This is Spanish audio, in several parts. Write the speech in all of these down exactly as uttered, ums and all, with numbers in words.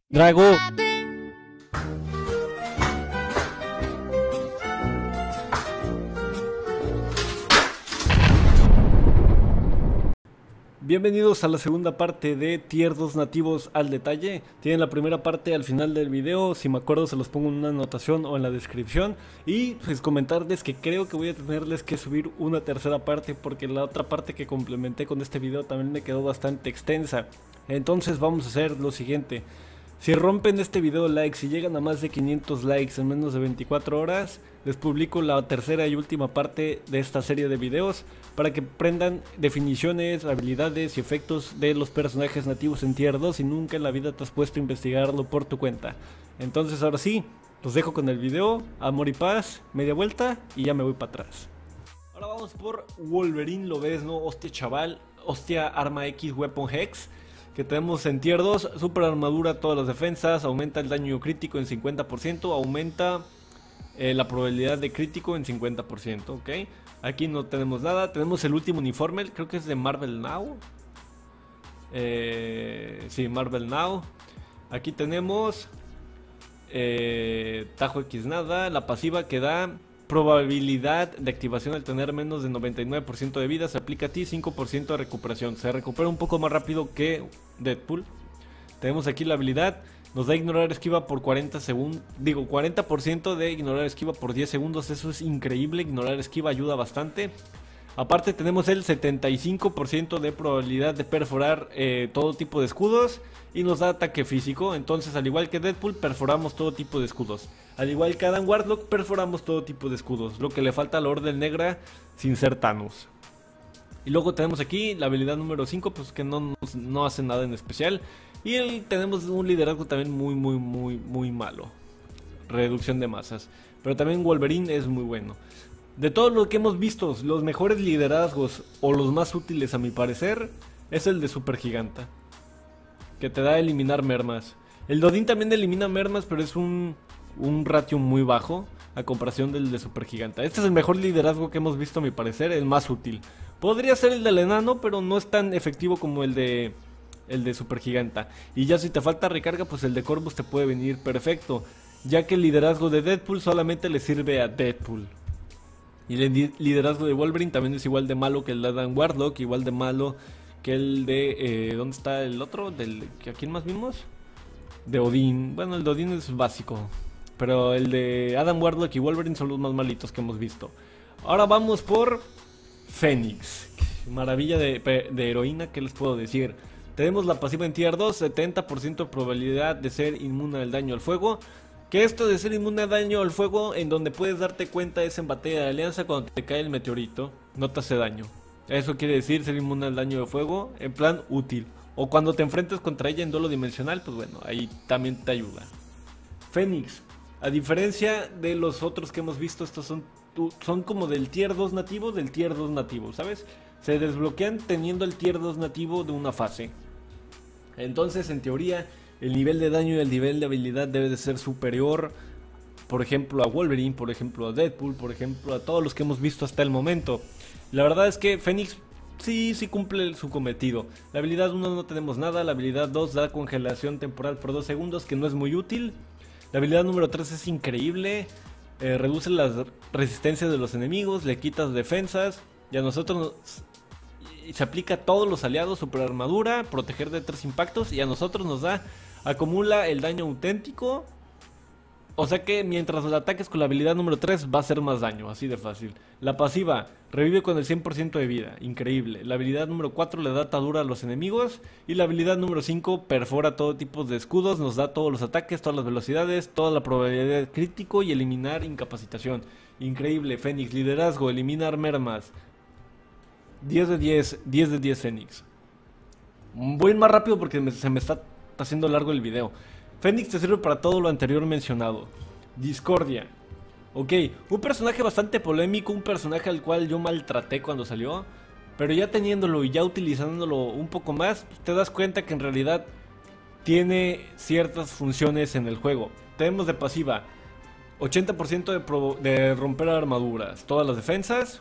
Drago. Bienvenidos a la segunda parte de Tier dos nativos al detalle. Tienen la primera parte al final del video, si me acuerdo se los pongo en una anotación o en la descripción. Y pues comentarles que creo que voy a tenerles que subir una tercera parte, porque la otra parte que complementé con este video también me quedó bastante extensa. Entonces vamos a hacer lo siguiente: si rompen este video likes, si llegan a más de quinientos likes en menos de veinticuatro horas, les publico la tercera y última parte de esta serie de videos para que aprendan definiciones, habilidades y efectos de los personajes nativos en Tier dos y nunca en la vida te has puesto a investigarlo por tu cuenta. Entonces ahora sí, los dejo con el video, amor y paz, media vuelta y ya me voy para atrás. Ahora vamos por Wolverine, lo ves, ¿no? Hostia chaval, hostia arma X Weapon Hex que tenemos en Tier dos, super armadura, todas las defensas, aumenta el daño crítico en cincuenta por ciento, aumenta eh, la probabilidad de crítico en cincuenta por ciento, ok. Aquí no tenemos nada, tenemos el último uniforme, creo que es de Marvel Now. Eh, sí, Marvel Now. Aquí tenemos eh, Tajo X nada, la pasiva que da probabilidad de activación al tener menos de noventa y nueve por ciento de vida, se aplica a ti, cinco por ciento de recuperación, se recupera un poco más rápido que Deadpool. Tenemos aquí la habilidad, nos da ignorar esquiva por cuarenta segundos, digo cuarenta por ciento de ignorar esquiva por diez segundos, eso es increíble, ignorar esquiva ayuda bastante. Aparte tenemos el setenta y cinco por ciento de probabilidad de perforar eh, todo tipo de escudos y nos da ataque físico. Entonces al igual que Deadpool perforamos todo tipo de escudos. Al igual que Adam Warlock perforamos todo tipo de escudos. Lo que le falta a la Orden Negra sin ser Thanos. Y luego tenemos aquí la habilidad número cinco, pues que no, no hace nada en especial. Y el, tenemos un liderazgo también muy muy muy muy malo. Reducción de masas. Pero también Wolverine es muy bueno. De todo lo que hemos visto, los mejores liderazgos o los más útiles a mi parecer es el de Supergiganta, que te da a eliminar mermas. El Dodin también elimina mermas, pero es un, un ratio muy bajo a comparación del de Supergiganta. Este es el mejor liderazgo que hemos visto a mi parecer, el más útil. Podría ser el del enano, pero no es tan efectivo como el de, el de Supergiganta. Y ya si te falta recarga, pues el de Corvus te puede venir perfecto, ya que el liderazgo de Deadpool solamente le sirve a Deadpool. Y el liderazgo de Wolverine también es igual de malo que el de Adam Warlock, igual de malo que el de... Eh, ¿dónde está el otro? Del, ¿a quién más vimos? De Odín. Bueno, el de Odín es básico, pero el de Adam Warlock y Wolverine son los más malitos que hemos visto. Ahora vamos por Fénix. Maravilla de, de heroína, ¿qué les puedo decir? Tenemos la pasiva en Tier dos, setenta por ciento de probabilidad de ser inmune al daño al fuego. Que esto de ser inmune a daño al fuego, en donde puedes darte cuenta es en batalla de alianza, cuando te cae el meteorito, no te hace daño. Eso quiere decir ser inmune al daño de fuego, en plan útil. O cuando te enfrentes contra ella en duelo dimensional, pues bueno, ahí también te ayuda. Fénix, a diferencia de los otros que hemos visto, estos son, son como del Tier dos nativo, del Tier dos nativo, ¿sabes? Se desbloquean teniendo el Tier dos nativo de una fase. Entonces, en teoría, el nivel de daño y el nivel de habilidad debe de ser superior, por ejemplo a Wolverine, por ejemplo a Deadpool, por ejemplo a todos los que hemos visto hasta el momento. La verdad es que Fénix sí, sí cumple su cometido. La habilidad uno no tenemos nada, la habilidad dos da congelación temporal por dos segundos, que no es muy útil. La habilidad número tres es increíble, eh, reduce las resistencias de los enemigos, le quitas defensas y a nosotros nos... se aplica a todos los aliados, super armadura, proteger de tres impactos, y a nosotros nos da, acumula el daño auténtico. O sea que mientras lo ataques con la habilidad número tres va a hacer más daño, así de fácil. La pasiva, revive con el cien por ciento de vida, increíble. La habilidad número cuatro le da atadura a los enemigos. Y la habilidad número cinco perfora todo tipo de escudos, nos da todos los ataques, todas las velocidades, toda la probabilidad de crítico y eliminar incapacitación. Increíble. Fénix, liderazgo, eliminar mermas. diez de diez, diez de diez Fénix. Voy a ir más rápido porque me, se me está haciendo largo el video. Fénix te sirve para todo lo anterior mencionado. Discordia. Ok, un personaje bastante polémico, un personaje al cual yo maltraté cuando salió. Pero ya teniéndolo y ya utilizándolo un poco más, te das cuenta que en realidad tiene ciertas funciones en el juego. Tenemos de pasiva ochenta por ciento de, de romper armaduras, todas las defensas.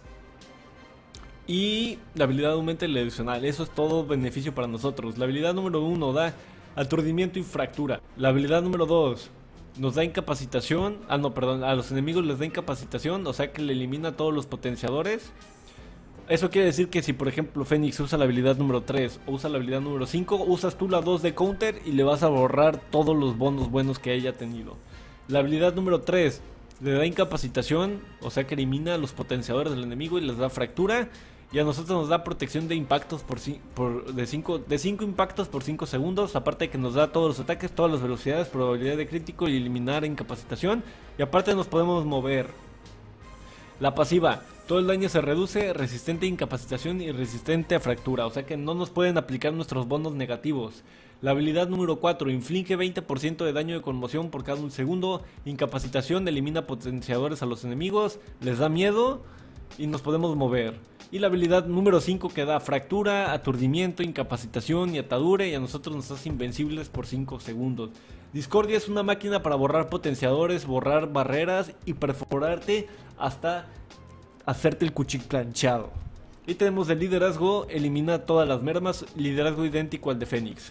Y la habilidad aumenta el adicional, eso es todo beneficio para nosotros. La habilidad número uno da aturdimiento y fractura. La habilidad número dos nos da incapacitación. Ah, no, perdón, a los enemigos les da incapacitación, o sea que le elimina a todos los potenciadores. Eso quiere decir que si por ejemplo Fénix usa la habilidad número tres o usa la habilidad número cinco, usas tú la dos de counter y le vas a borrar todos los bonos buenos que haya tenido. La habilidad número tres le da incapacitación, o sea que elimina a los potenciadores del enemigo y les da fractura. Y a nosotros nos da protección de impactos por, por de cinco de cinco impactos por cinco segundos. Aparte de que nos da todos los ataques, todas las velocidades, probabilidad de crítico y eliminar incapacitación. Y aparte nos podemos mover. La pasiva, todo el daño se reduce, resistente a incapacitación y resistente a fractura. O sea que no nos pueden aplicar nuestros bonos negativos. La habilidad número cuatro, inflige veinte por ciento de daño de conmoción por cada un segundo. Incapacitación, elimina potenciadores a los enemigos, les da miedo y nos podemos mover. Y la habilidad número cinco que da fractura, aturdimiento, incapacitación y atadura, y a nosotros nos hace invencibles por cinco segundos. Discordia es una máquina para borrar potenciadores, borrar barreras y perforarte hasta hacerte el cuchiplanchado. Y tenemos de liderazgo, elimina todas las mermas, liderazgo idéntico al de Fénix.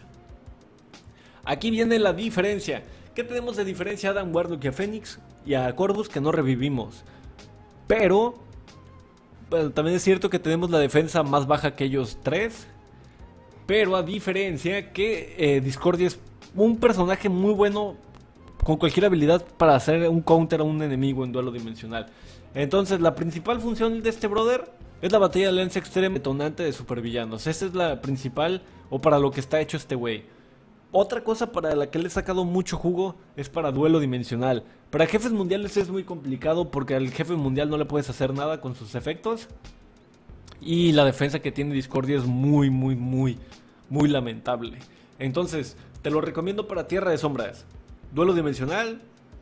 Aquí viene la diferencia. ¿Qué tenemos de diferencia a Adam Warlock y a Fénix y a Corvus que no revivimos? Pero... Bueno, también es cierto que tenemos la defensa más baja que ellos tres. Pero a diferencia que eh, Discordia es un personaje muy bueno con cualquier habilidad para hacer un counter a un enemigo en duelo dimensional. Entonces la principal función de este brother es la batalla de alianza extrema detonante de supervillanos. Esa es la principal, o para lo que está hecho este güey. Otra cosa para la que le he sacado mucho jugo es para duelo dimensional. Para jefes mundiales es muy complicado porque al jefe mundial no le puedes hacer nada con sus efectos. Y la defensa que tiene Discordia es muy, muy, muy, muy lamentable. Entonces, te lo recomiendo para Tierra de Sombras, duelo dimensional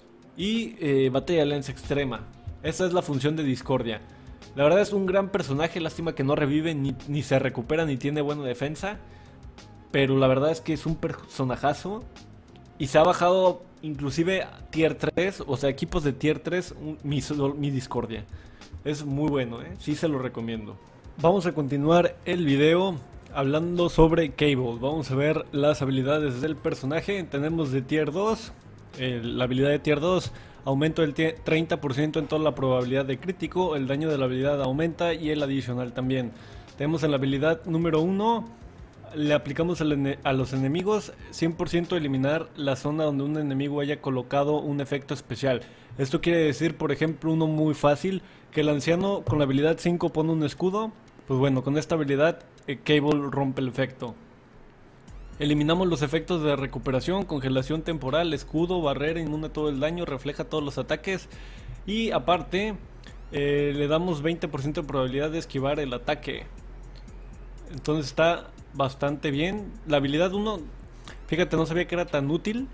y eh, batalla de alianza extrema. Esa es la función de Discordia. La verdad es un gran personaje, lástima que no revive, ni, ni se recupera, ni tiene buena defensa. Pero la verdad es que es un personajazo. Y se ha bajado inclusive a tier tres, o sea, equipos de tier tres, mi, mi Discordia. Es muy bueno, ¿eh? Sí se lo recomiendo. Vamos a continuar el video hablando sobre Cable. Vamos a ver las habilidades del personaje. Tenemos de tier dos, eh, la habilidad de tier dos, aumento del treinta por ciento en toda la probabilidad de crítico, el daño de la habilidad aumenta y el adicional también. Tenemos en la habilidad número uno, le aplicamos a los enemigos cien por ciento eliminar la zona donde un enemigo haya colocado un efecto especial. Esto quiere decir, por ejemplo, uno muy fácil, que el anciano con la habilidad cinco pone un escudo. Pues bueno, con esta habilidad eh, Cable rompe el efecto. Eliminamos los efectos de recuperación, congelación temporal, escudo, barrera, inmune a todo el daño, refleja todos los ataques. Y aparte eh, le damos veinte por ciento de probabilidad de esquivar el ataque. Entonces está bastante bien. La habilidad uno, fíjate, no sabía que era tan útil.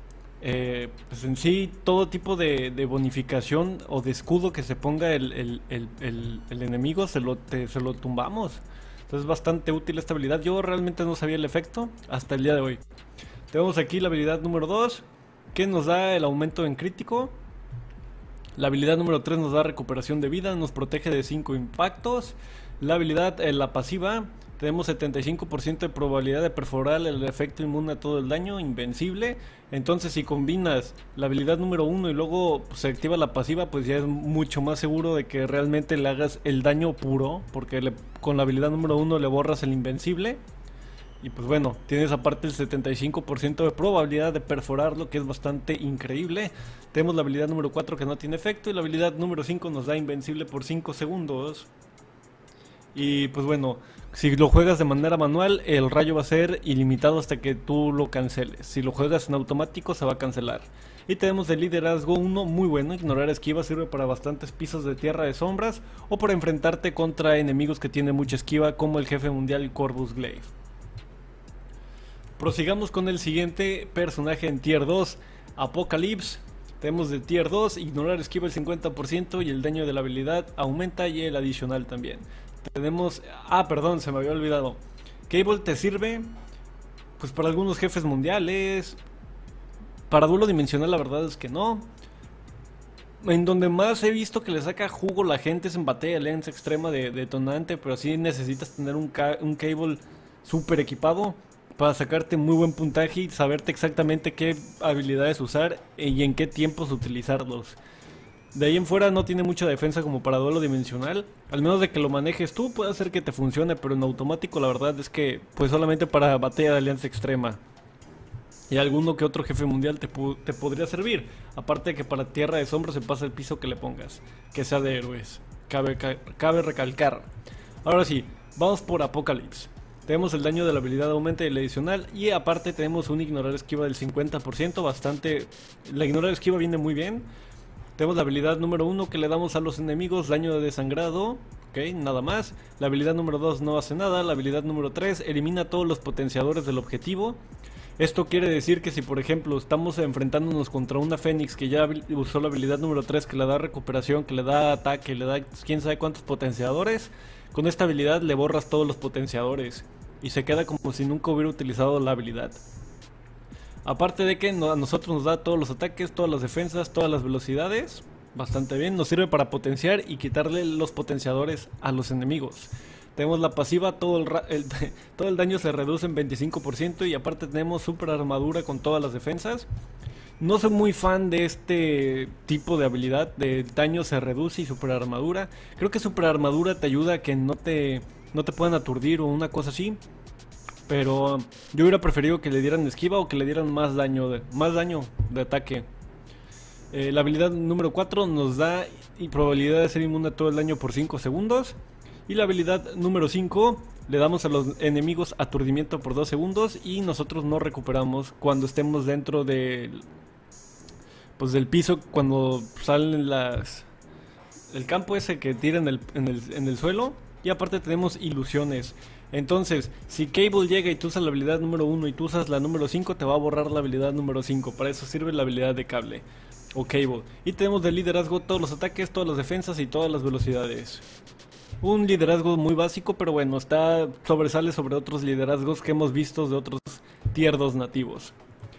Eh, pues en sí, todo tipo de, de bonificación o de escudo que se ponga el, el, el, el, el enemigo, se lo, te, se lo tumbamos. Entonces es bastante útil esta habilidad. Yo realmente no sabía el efecto hasta el día de hoy. Tenemos aquí la habilidad número dos, que nos da el aumento en crítico. La habilidad número tres nos da recuperación de vida, nos protege de cinco impactos. La habilidad, eh, la pasiva, tenemos setenta y cinco por ciento de probabilidad de perforar el efecto inmune a todo el daño, invencible. Entonces si combinas la habilidad número uno y luego pues, se activa la pasiva, pues ya es mucho más seguro de que realmente le hagas el daño puro, porque le, con la habilidad número uno le borras el invencible. Y pues bueno, tienes aparte el setenta y cinco por ciento de probabilidad de perforarlo, que es bastante increíble. Tenemos la habilidad número cuatro que no tiene efecto, y la habilidad número cinco nos da invencible por cinco segundos. Y pues bueno, si lo juegas de manera manual, el rayo va a ser ilimitado hasta que tú lo canceles. Si lo juegas en automático, se va a cancelar. Y tenemos el liderazgo uno muy bueno. Ignorar esquiva sirve para bastantes pisos de Tierra de Sombras o para enfrentarte contra enemigos que tienen mucha esquiva, como el jefe mundial Corvus Glaive. Prosigamos con el siguiente personaje en tier dos, Apocalypse. Tenemos de tier dos, ignorar esquiva el cincuenta por ciento y el daño de la habilidad aumenta y el adicional también. Tenemos, ah perdón, se me había olvidado, Cable te sirve pues para algunos jefes mundiales. Para duelo dimensional la verdad es que no. En donde más he visto que le saca jugo la gente es en batalla de alianza extrema de detonante, pero sí necesitas tener un, ca un Cable super equipado. para sacarte muy buen puntaje y saberte exactamente qué habilidades usar y en qué tiempos utilizarlos. De ahí en fuera no tiene mucha defensa como para duelo dimensional. Al menos de que lo manejes tú, puede hacer que te funcione, pero en automático la verdad es que pues solamente para batalla de alianza extrema. Y alguno que otro jefe mundial te, te podría servir. Aparte de que para tierra de sombra se pasa el piso que le pongas, que sea de héroes. Cabe, ca cabe recalcar. Ahora sí, vamos por Apocalypse. Tenemos el daño de la habilidad aumenta y el adicional. Y aparte tenemos un ignorar esquiva del cincuenta por ciento. Bastante... La ignorar esquiva viene muy bien. Tenemos la habilidad número uno que le damos a los enemigos daño de desangrado. Ok, nada más. La habilidad número dos no hace nada. La habilidad número tres elimina todos los potenciadores del objetivo. Esto quiere decir que si por ejemplo estamos enfrentándonos contra una Fénix que ya usó la habilidad número tres, que le da recuperación, que le da ataque, le da quién sabe cuántos potenciadores, con esta habilidad le borras todos los potenciadores y se queda como si nunca hubiera utilizado la habilidad. Aparte de que a nosotros nos da todos los ataques, todas las defensas, todas las velocidades, bastante bien, nos sirve para potenciar y quitarle los potenciadores a los enemigos. Tenemos la pasiva, todo el, el, todo el daño se reduce en veinticinco por ciento y aparte tenemos super armadura con todas las defensas. No soy muy fan de este tipo de habilidad, de daño se reduce y super armadura. Creo que super armadura te ayuda a que no te, no te puedan aturdir o una cosa así. Pero yo hubiera preferido que le dieran esquiva o que le dieran más daño de, más daño de ataque. Eh, la habilidad número cuatro nos da y probabilidad de ser inmune a todo el daño por cinco segundos. Y la habilidad número cinco le damos a los enemigos aturdimiento por dos segundos. Y nosotros no recuperamos cuando estemos dentro del, pues del piso, cuando salen las... el campo ese que tira en el, en el, en el suelo. Y aparte tenemos ilusiones. Entonces, si Cable llega y tú usas la habilidad número uno y tú usas la número cinco, te va a borrar la habilidad número cinco. Para eso sirve la habilidad de cable o Cable. Y tenemos de liderazgo todos los ataques, todas las defensas y todas las velocidades. Un liderazgo muy básico, pero bueno, está sobresale sobre otros liderazgos que hemos visto de otros tier dos nativos.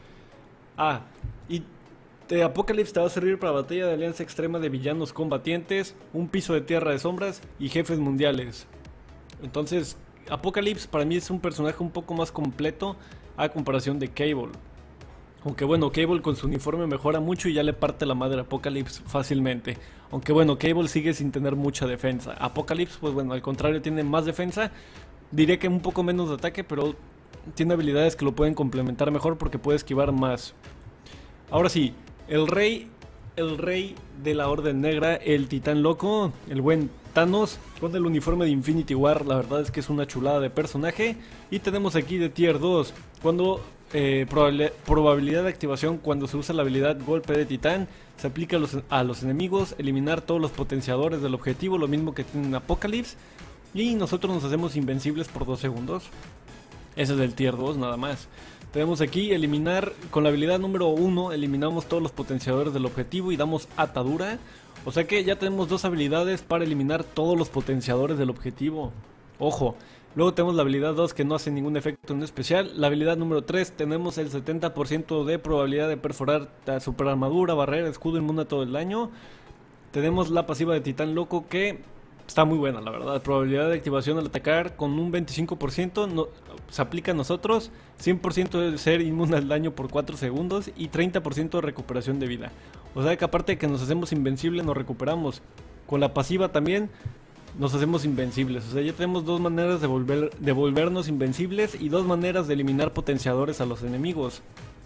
Ah, y de Apocalypse te va a servir para batalla de alianza extrema de villanos combatientes, un piso de tierra de sombras y jefes mundiales. Entonces... Apocalypse para mí es un personaje un poco más completo a comparación de Cable. Aunque bueno, Cable con su uniforme mejora mucho y ya le parte la madre a Apocalypse fácilmente. Aunque bueno, Cable sigue sin tener mucha defensa. Apocalypse pues bueno, al contrario tiene más defensa. Diré que un poco menos de ataque, pero tiene habilidades que lo pueden complementar mejor porque puede esquivar más. Ahora sí, el rey, el rey de la Orden Negra, el titán loco, el buen Thanos con el uniforme de Infinity War. La verdad es que es una chulada de personaje. Y tenemos aquí de tier dos cuando eh, probabilidad, probabilidad de activación cuando se usa la habilidad golpe de titán. Se aplica a los, a los enemigos, eliminar todos los potenciadores del objetivo, lo mismo que tiene en Apocalypse. Y nosotros nos hacemos invencibles por dos segundos. Ese es del tier dos nada más. Tenemos aquí eliminar, con la habilidad número uno eliminamos todos los potenciadores del objetivo y damos atadura. O sea que ya tenemos dos habilidades para eliminar todos los potenciadores del objetivo. Ojo, luego tenemos la habilidad dos que no hace ningún efecto en especial. La habilidad número tres tenemos el setenta por ciento de probabilidad de perforar la super armadura, barrera, escudo inmune a todo el daño. Tenemos la pasiva de titán loco que está muy buena la verdad. Probabilidad de activación al atacar con un veinticinco por ciento no, se aplica a nosotros. cien por ciento de ser inmune al daño por cuatro segundos y treinta por ciento de recuperación de vida. O sea que aparte de que nos hacemos invencibles, nos recuperamos. Con la pasiva también nos hacemos invencibles. O sea, ya tenemos dos maneras de, volver, de volvernos invencibles y dos maneras de eliminar potenciadores a los enemigos.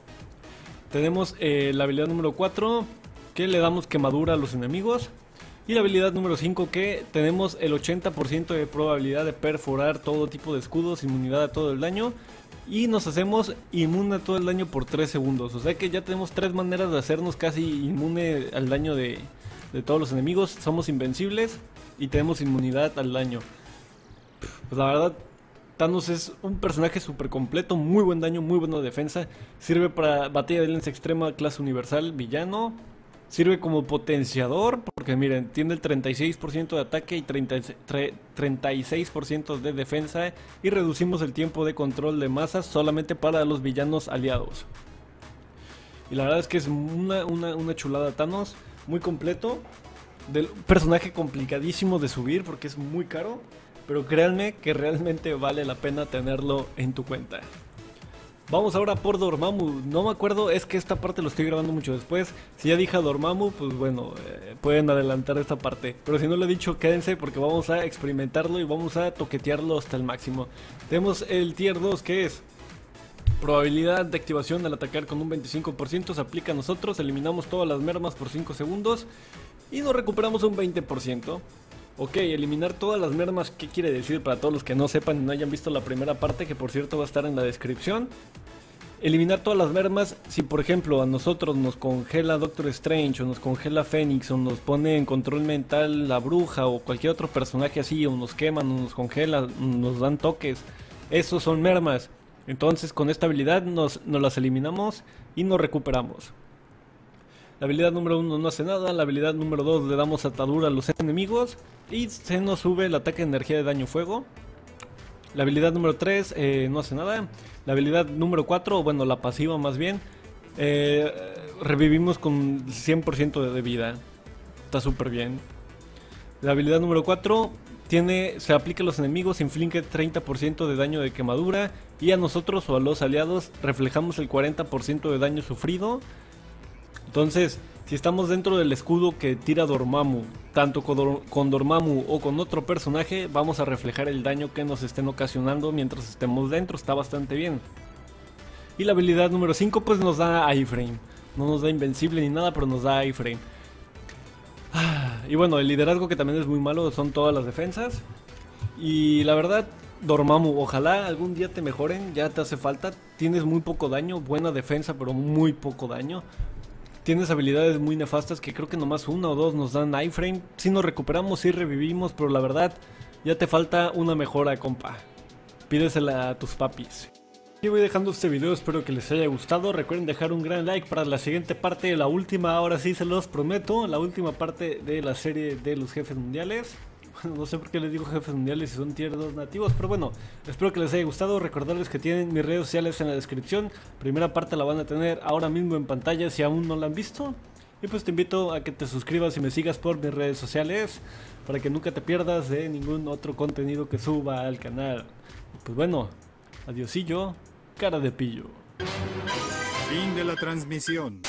Tenemos eh, la habilidad número cuatro, que le damos quemadura a los enemigos. Y la habilidad número cinco, que tenemos el ochenta por ciento de probabilidad de perforar todo tipo de escudos, inmunidad a todo el daño. Y nos hacemos inmune a todo el daño por tres segundos. O sea que ya tenemos tres maneras de hacernos casi inmune al daño de, de todos los enemigos. Somos invencibles y tenemos inmunidad al daño. Pues la verdad, Thanos es un personaje súper completo, muy buen daño, muy buena defensa. Sirve para batalla de alianza extrema, clase universal, villano. Sirve como potenciador, porque miren, tiene el treinta y seis por ciento de ataque y treinta y seis por ciento de defensa. Y reducimos el tiempo de control de masas solamente para los villanos aliados. Y la verdad es que es una, una, una chulada Thanos, muy completo. Del personaje complicadísimo de subir porque es muy caro. Pero créanme que realmente vale la pena tenerlo en tu cuenta. Vamos ahora por Dormammu. No me acuerdo, es que esta parte lo estoy grabando mucho después. Si ya dije a Dormammu, pues bueno, eh, pueden adelantar esta parte. Pero si no lo he dicho, quédense porque vamos a experimentarlo y vamos a toquetearlo hasta el máximo. Tenemos el tier dos, que es probabilidad de activación al atacar con un veinticinco por ciento. Se aplica a nosotros, eliminamos todas las mermas por cinco segundos y nos recuperamos un veinte por ciento. Ok, eliminar todas las mermas, ¿qué quiere decir? Para todos los que no sepan y no hayan visto la primera parte, que por cierto va a estar en la descripción. Eliminar todas las mermas, si por ejemplo a nosotros nos congela Doctor Strange, o nos congela Fénix, o nos pone en control mental la bruja, o cualquier otro personaje así, o nos queman, o nos congelan, nos dan toques, esos son mermas. Entonces con esta habilidad nos, nos las eliminamos y nos recuperamos. La habilidad número uno no hace nada, la habilidad número dos le damos atadura a los enemigos y se nos sube el ataque de energía de daño fuego. La habilidad número tres eh, no hace nada. La habilidad número cuatro, bueno, la pasiva más bien, eh, revivimos con cien por ciento de vida. Está súper bien. La habilidad número cuatro tiene, se aplica a los enemigos, inflige treinta por ciento de daño de quemadura y a nosotros o a los aliados reflejamos el cuarenta por ciento de daño sufrido. Entonces, si estamos dentro del escudo que tira Dormammu, tanto con, con Dormammu o con otro personaje, vamos a reflejar el daño que nos estén ocasionando mientras estemos dentro. Está bastante bien. Y la habilidad número cinco pues nos da iframe. No nos da invencible ni nada, pero nos da iframe. Ah, y bueno, el liderazgo, que también es muy malo, son todas las defensas. Y la verdad, Dormammu, ojalá algún día te mejoren, ya te hace falta. Tienes muy poco daño, buena defensa, pero muy poco daño. Tienes habilidades muy nefastas que creo que nomás una o dos nos dan iframe. Si nos recuperamos, si revivimos, pero la verdad ya te falta una mejora, compa. Pídesela a tus papis. Y voy dejando este video, espero que les haya gustado. Recuerden dejar un gran like para la siguiente parte, la última, ahora sí se los prometo, la última parte de la serie de los jefes mundiales. No sé por qué les digo jefes mundiales si son tier dos nativos, pero bueno, espero que les haya gustado. Recordarles que tienen mis redes sociales en la descripción. Primera parte la van a tener ahora mismo en pantalla si aún no la han visto. Y pues te invito a que te suscribas y me sigas por mis redes sociales para que nunca te pierdas de ningún otro contenido que suba al canal. Y pues bueno, adiosillo, cara de pillo. Fin de la transmisión.